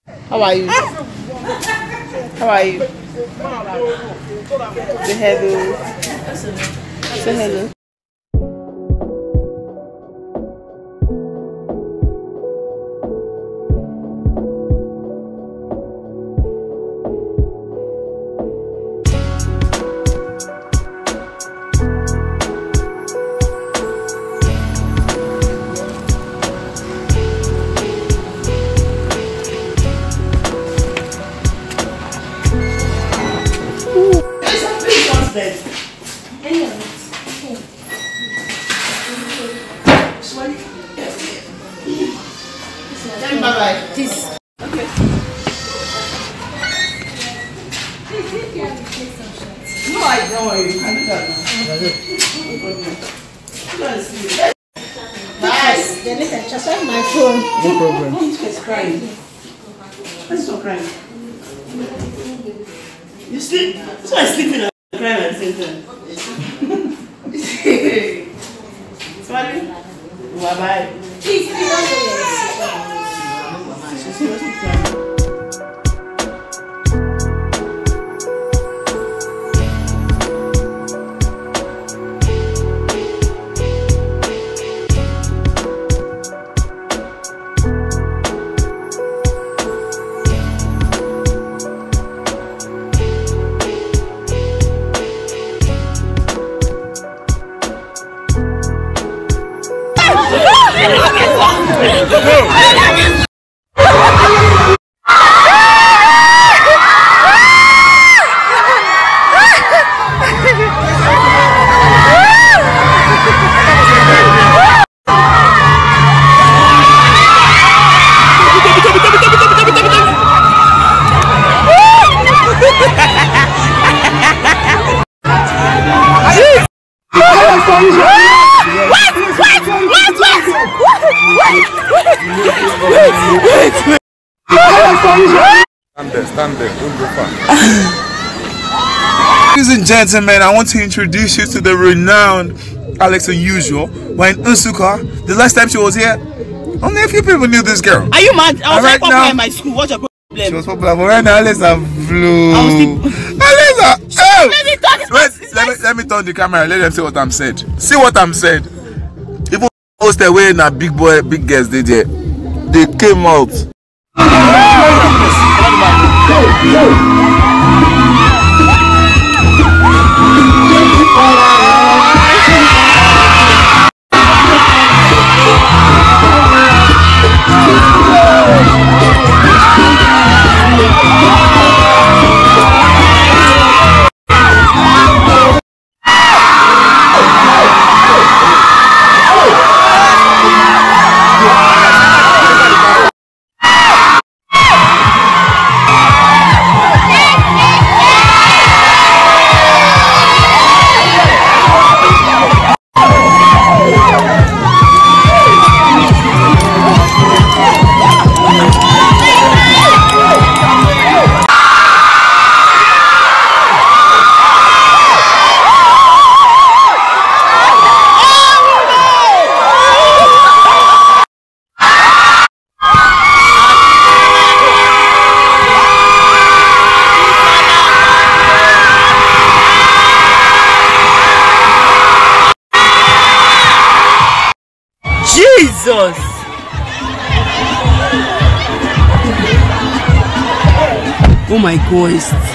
How are you? How are you? Say hello. Say hello. Bye-bye. This. Okay. No, I don't worry. You can do that now. Bye. Then I just have my phone. No problem. He's crying. Let's stop crying. You sleep? So I sleeping and crying at the same time. Sorry. Bye-bye. Please, don't say yes. Stand there, don't go far. Ladies and gentlemen, I want to introduce you to the renowned Alex Unusual. We're in Nsukka. The last time she was here, only a few people knew this girl. Are you mad? I was right popular in my school. What's your problem? She was popular, but right now Alexa flew. Alexa! Oh! Let me turn the camera. Let them see what I'm said. See what I'm said. People post away in a big girls they did. They came out. Jesus! Oh my God!